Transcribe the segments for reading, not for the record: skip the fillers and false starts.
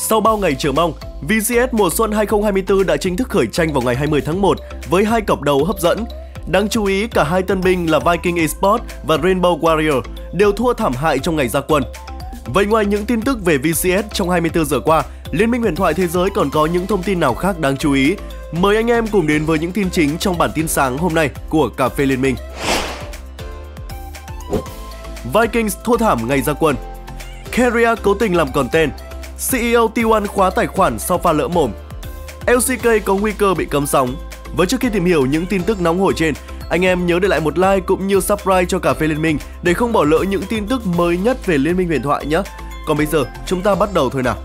Sau bao ngày chờ mong, VCS mùa xuân 2024 đã chính thức khởi tranh vào ngày 20 tháng 1 với hai cặp đấu hấp dẫn. Đáng chú ý, cả hai tân binh là Viking Esports và Rainbow Warrior đều thua thảm hại trong ngày ra quân. Vậy ngoài những tin tức về VCS trong 24 giờ qua, Liên minh huyền thoại thế giới còn có những thông tin nào khác đáng chú ý? Mời anh em cùng đến với những tin chính trong bản tin sáng hôm nay của Cà phê Liên minh. Vikings thua thảm ngày ra quân. Keria cố tình làm content. CEO T1 khóa tài khoản sau pha lỡ mồm. LCK có nguy cơ bị cấm sóng. Với trước khi tìm hiểu những tin tức nóng hổi trên, anh em nhớ để lại một like cũng như subscribe cho Cà phê Liên minh để không bỏ lỡ những tin tức mới nhất về Liên minh huyền thoại nhé. Còn bây giờ, chúng ta bắt đầu thôi nào.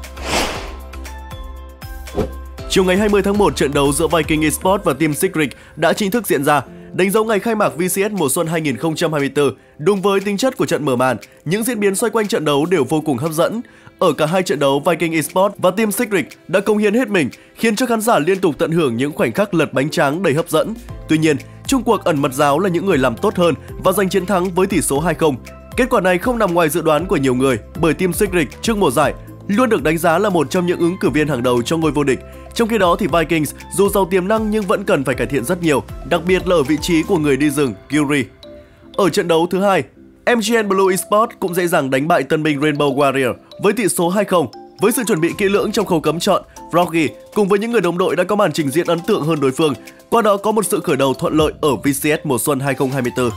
Chiều ngày 20 tháng 1, trận đấu giữa Viking Esports và Team Secret đã chính thức diễn ra, đánh dấu ngày khai mạc VCS mùa xuân 2024. Đúng với tính chất của trận mở màn, những diễn biến xoay quanh trận đấu đều vô cùng hấp dẫn. Ở cả hai trận đấu, Viking Esports và Team Secret đã cống hiến hết mình, khiến cho khán giả liên tục tận hưởng những khoảnh khắc lật bánh tráng đầy hấp dẫn. Tuy nhiên, chung cuộc ẩn mật giáo là những người làm tốt hơn và giành chiến thắng với tỷ số 2-0. Kết quả này không nằm ngoài dự đoán của nhiều người, bởi Team Secret trước mùa giải luôn được đánh giá là một trong những ứng cử viên hàng đầu cho ngôi vô địch. Trong khi đó thì Vikings dù giàu tiềm năng nhưng vẫn cần phải cải thiện rất nhiều, đặc biệt là ở vị trí của người đi rừng Yuri. Ở trận đấu thứ hai, MGN Blue Esports cũng dễ dàng đánh bại tân binh Rainbow Warrior với tỷ số 2-0. Với sự chuẩn bị kỹ lưỡng trong khâu cấm chọn, Froggy cùng với những người đồng đội đã có màn trình diễn ấn tượng hơn đối phương, qua đó có một sự khởi đầu thuận lợi ở VCS mùa xuân 2024.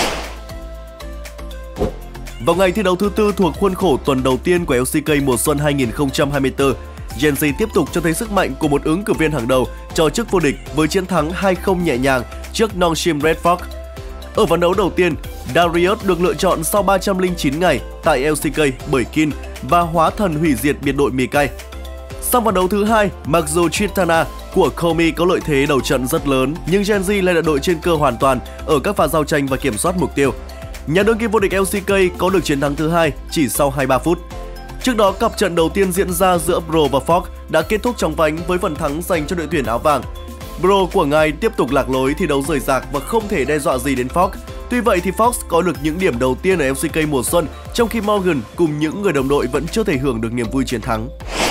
Vào ngày thi đấu thứ tư thuộc khuôn khổ tuần đầu tiên của LCK mùa xuân 2024, Gen Z tiếp tục cho thấy sức mạnh của một ứng cử viên hàng đầu cho chức vô địch với chiến thắng 2-0 nhẹ nhàng trước Nongshim Red Fox. Ở ván đấu đầu tiên, Darius được lựa chọn sau 309 ngày tại LCK bởi Kin và hóa thần hủy diệt biệt đội Mikai. Sau ván đấu thứ hai, mặc dù Tristana của Komi có lợi thế đầu trận rất lớn, nhưng Gen Z lại là đội trên cơ hoàn toàn ở các pha giao tranh và kiểm soát mục tiêu. Nhà đương kim vô địch LCK có được chiến thắng thứ hai chỉ sau 23 phút. Trước đó, cặp trận đầu tiên diễn ra giữa Bro và Fox đã kết thúc chóng vánh với phần thắng dành cho đội tuyển áo vàng. Bro của ngài tiếp tục lạc lối thi đấu rời rạc và không thể đe dọa gì đến Fox. Tuy vậy thì Fox có được những điểm đầu tiên ở LCK mùa xuân, trong khi Morgan cùng những người đồng đội vẫn chưa thể hưởng được niềm vui chiến thắng.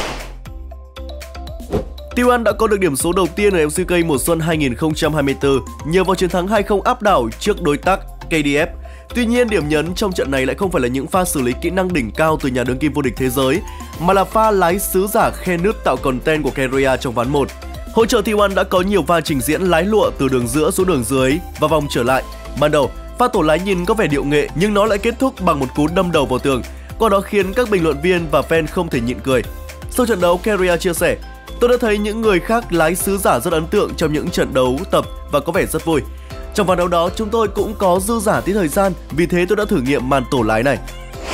T1 đã có được điểm số đầu tiên ở LCK mùa xuân 2024 nhờ vào chiến thắng 2-0 áp đảo trước đối tác KDF. Tuy nhiên, điểm nhấn trong trận này lại không phải là những pha xử lý kỹ năng đỉnh cao từ nhà đương kim vô địch thế giới, mà là pha lái sứ giả khe nước tạo content của Keria trong ván 1. Hỗ trợ T1 đã có nhiều pha trình diễn lái lụa từ đường giữa xuống đường dưới và vòng trở lại. Ban đầu, pha tổ lái nhìn có vẻ điệu nghệ nhưng nó lại kết thúc bằng một cú đâm đầu vào tường, qua đó khiến các bình luận viên và fan không thể nhịn cười. Sau trận đấu, Keria chia sẻ: "Tôi đã thấy những người khác lái sứ giả rất ấn tượng trong những trận đấu tập và có vẻ rất vui. Trong ván đấu đó, chúng tôi cũng có dư giả tí thời gian, vì thế tôi đã thử nghiệm màn tổ lái này."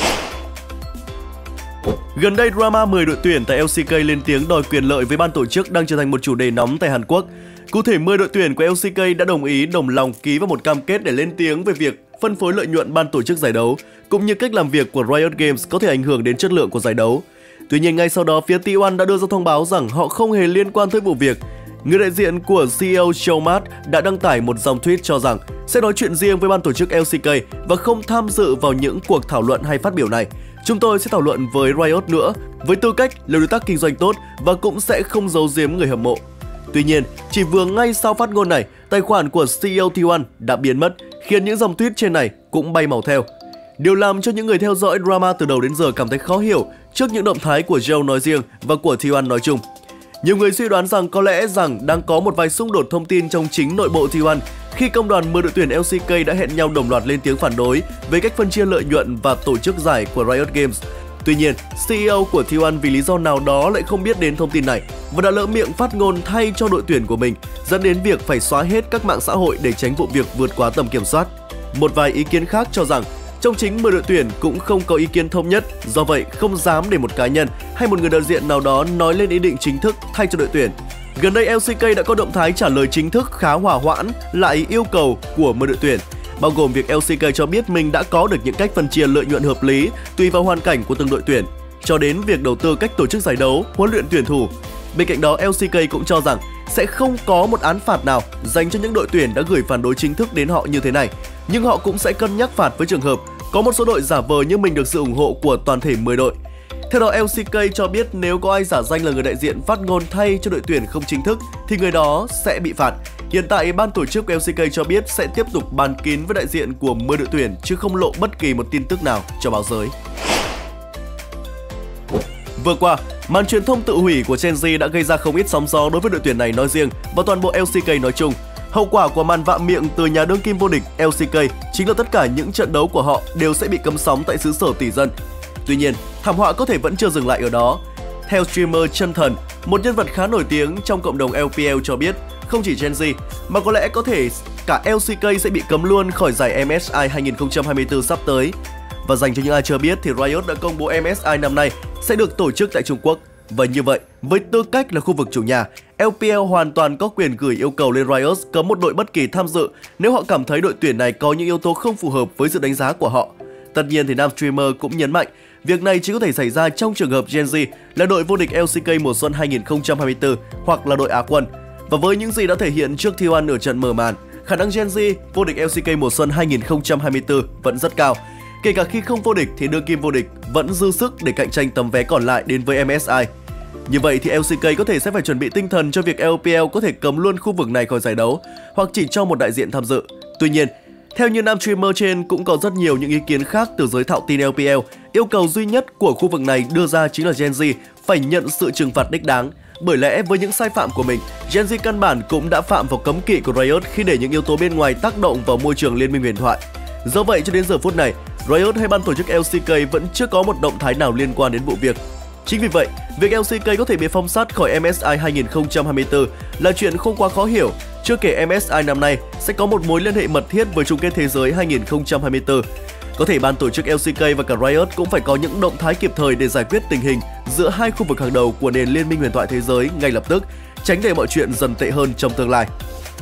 Gần đây, drama 10 đội tuyển tại LCK lên tiếng đòi quyền lợi với ban tổ chức đang trở thành một chủ đề nóng tại Hàn Quốc. Cụ thể, 10 đội tuyển của LCK đã đồng lòng ký vào một cam kết để lên tiếng về việc phân phối lợi nhuận ban tổ chức giải đấu, cũng như cách làm việc của Riot Games có thể ảnh hưởng đến chất lượng của giải đấu. Tuy nhiên, ngay sau đó, phía T1 đã đưa ra thông báo rằng họ không hề liên quan tới vụ việc. Người đại diện của CEO Showmat đã đăng tải một dòng tweet cho rằng sẽ nói chuyện riêng với ban tổ chức LCK và không tham dự vào những cuộc thảo luận hay phát biểu này. "Chúng tôi sẽ thảo luận với Riot nữa, với tư cách là đối tác kinh doanh tốt và cũng sẽ không giấu giếm người hâm mộ." Tuy nhiên, chỉ vừa ngay sau phát ngôn này, tài khoản của CEO T1 đã biến mất, khiến những dòng tweet trên này cũng bay màu theo. Điều làm cho những người theo dõi drama từ đầu đến giờ cảm thấy khó hiểu trước những động thái của Joe nói riêng và của T1 nói chung. Nhiều người suy đoán rằng có lẽ đang có một vài xung đột thông tin trong chính nội bộ T1 khi công đoàn 10 đội tuyển LCK đã hẹn nhau đồng loạt lên tiếng phản đối về cách phân chia lợi nhuận và tổ chức giải của Riot Games. Tuy nhiên, CEO của T1 vì lý do nào đó lại không biết đến thông tin này và đã lỡ miệng phát ngôn thay cho đội tuyển của mình, dẫn đến việc phải xóa hết các mạng xã hội để tránh vụ việc vượt quá tầm kiểm soát. Một vài ý kiến khác cho rằng trong chính 10 đội tuyển cũng không có ý kiến thống nhất, do vậy không dám để một cá nhân hay một người đại diện nào đó nói lên ý định chính thức thay cho đội tuyển. Gần đây, LCK đã có động thái trả lời chính thức khá hòa hoãn lại yêu cầu của 10 đội tuyển, bao gồm việc LCK cho biết mình đã có được những cách phân chia lợi nhuận hợp lý tùy vào hoàn cảnh của từng đội tuyển, cho đến việc đầu tư cách tổ chức giải đấu, huấn luyện tuyển thủ. Bên cạnh đó, LCK cũng cho rằng sẽ không có một án phạt nào dành cho những đội tuyển đã gửi phản đối chính thức đến họ như thế này, nhưng họ cũng sẽ cân nhắc phạt với trường hợp có một số đội giả vờ như mình được sự ủng hộ của toàn thể 10 đội. Theo đó, LCK cho biết nếu có ai giả danh là người đại diện phát ngôn thay cho đội tuyển không chính thức thì người đó sẽ bị phạt. Hiện tại, ban tổ chức của LCK cho biết sẽ tiếp tục bàn kín với đại diện của 10 đội tuyển chứ không lộ bất kỳ một tin tức nào cho báo giới. Vừa qua, màn truyền thông tự hủy của Gen.G đã gây ra không ít sóng gió đối với đội tuyển này nói riêng và toàn bộ LCK nói chung. Hậu quả của màn vạ miệng từ nhà đương kim vô địch LCK chính là tất cả những trận đấu của họ đều sẽ bị cấm sóng tại xứ sở tỷ dân. Tuy nhiên, thảm họa có thể vẫn chưa dừng lại ở đó. Theo streamer Chân Thần, một nhân vật khá nổi tiếng trong cộng đồng LPL cho biết, không chỉ Gen.G mà có lẽ có thể cả LCK sẽ bị cấm luôn khỏi giải MSI 2024 sắp tới. Và dành cho những ai chưa biết thì Riot đã công bố MSI năm nay sẽ được tổ chức tại Trung Quốc. Và như vậy, với tư cách là khu vực chủ nhà, LPL hoàn toàn có quyền gửi yêu cầu lên Riot cấm một đội bất kỳ tham dự nếu họ cảm thấy đội tuyển này có những yếu tố không phù hợp với sự đánh giá của họ. Tất nhiên thì nam streamer cũng nhấn mạnh, việc này chỉ có thể xảy ra trong trường hợp Gen.G là đội vô địch LCK mùa xuân 2024 hoặc là đội Á quân. Và với những gì đã thể hiện trước T1 ở trận mở màn, khả năng Gen.G vô địch LCK mùa xuân 2024 vẫn rất cao. Kể cả khi không vô địch thì đương kim vô địch vẫn dư sức để cạnh tranh tấm vé còn lại đến với MSI. Như vậy thì LCK có thể sẽ phải chuẩn bị tinh thần cho việc LPL có thể cấm luôn khu vực này khỏi giải đấu hoặc chỉ cho một đại diện tham dự. Tuy nhiên, theo như nam streamer trên cũng có rất nhiều những ý kiến khác từ giới thạo tin LPL. Yêu cầu duy nhất của khu vực này đưa ra chính là Gen.G phải nhận sự trừng phạt đích đáng. Bởi lẽ với những sai phạm của mình, Gen.G căn bản cũng đã phạm vào cấm kỵ của Riot khi để những yếu tố bên ngoài tác động vào môi trường Liên minh huyền thoại. Do vậy cho đến giờ phút này, Riot hay ban tổ chức LCK vẫn chưa có một động thái nào liên quan đến vụ việc. Chính vì vậy, việc LCK có thể bị phong sát khỏi MSI 2024 là chuyện không quá khó hiểu. Chưa kể MSI năm nay sẽ có một mối liên hệ mật thiết với chung kết thế giới 2024. Có thể ban tổ chức LCK và cả Riot cũng phải có những động thái kịp thời để giải quyết tình hình giữa hai khu vực hàng đầu của nền Liên minh huyền thoại thế giới ngay lập tức, tránh để mọi chuyện dần tệ hơn trong tương lai.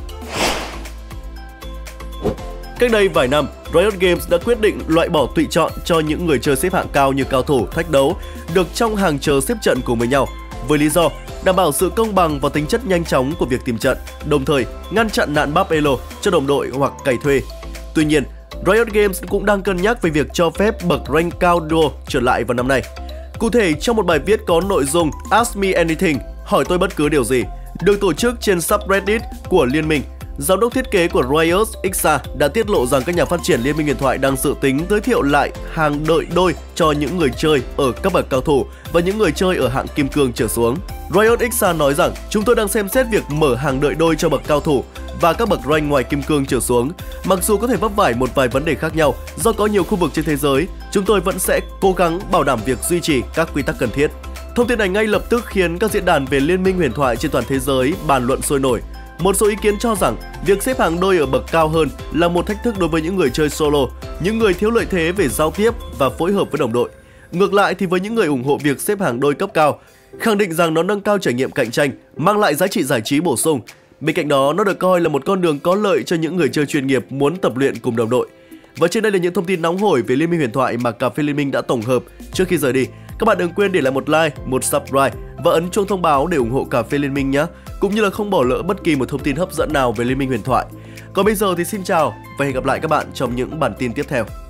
Cách đây vài năm, Riot Games đã quyết định loại bỏ tùy chọn cho những người chơi xếp hạng cao như cao thủ, thách đấu được trong hàng chờ xếp trận cùng với nhau, với lý do đảm bảo sự công bằng và tính chất nhanh chóng của việc tìm trận, đồng thời ngăn chặn nạn bắp elo cho đồng đội hoặc cày thuê. Tuy nhiên, Riot Games cũng đang cân nhắc về việc cho phép bậc rank cao duo trở lại vào năm nay. Cụ thể, trong một bài viết có nội dung Ask Me Anything, hỏi tôi bất cứ điều gì, được tổ chức trên subreddit của Liên minh, giám đốc thiết kế của Riot Ixa đã tiết lộ rằng các nhà phát triển Liên minh huyền thoại đang dự tính giới thiệu lại hàng đợi đôi cho những người chơi ở các bậc cao thủ và những người chơi ở hạng kim cương trở xuống. Riot Ixa nói rằng chúng tôi đang xem xét việc mở hàng đợi đôi cho bậc cao thủ và các bậc rank ngoài kim cương trở xuống. Mặc dù có thể vấp phải một vài vấn đề khác nhau do có nhiều khu vực trên thế giới, chúng tôi vẫn sẽ cố gắng bảo đảm việc duy trì các quy tắc cần thiết. Thông tin này ngay lập tức khiến các diễn đàn về Liên minh huyền thoại trên toàn thế giới bàn luận sôi nổi. Một số ý kiến cho rằng việc xếp hàng đôi ở bậc cao hơn là một thách thức đối với những người chơi solo, những người thiếu lợi thế về giao tiếp và phối hợp với đồng đội. Ngược lại thì với những người ủng hộ việc xếp hàng đôi cấp cao, khẳng định rằng nó nâng cao trải nghiệm cạnh tranh, mang lại giá trị giải trí bổ sung. Bên cạnh đó, nó được coi là một con đường có lợi cho những người chơi chuyên nghiệp muốn tập luyện cùng đồng đội. Và trên đây là những thông tin nóng hổi về Liên minh huyền thoại mà Cà phê Liên minh đã tổng hợp. Trước khi rời đi, các bạn đừng quên để lại một like, một subscribe và ấn chuông thông báo để ủng hộ Cà phê Liên minh nhé. Cũng như là không bỏ lỡ bất kỳ một thông tin hấp dẫn nào về Liên minh huyền thoại. Còn bây giờ thì xin chào và hẹn gặp lại các bạn trong những bản tin tiếp theo.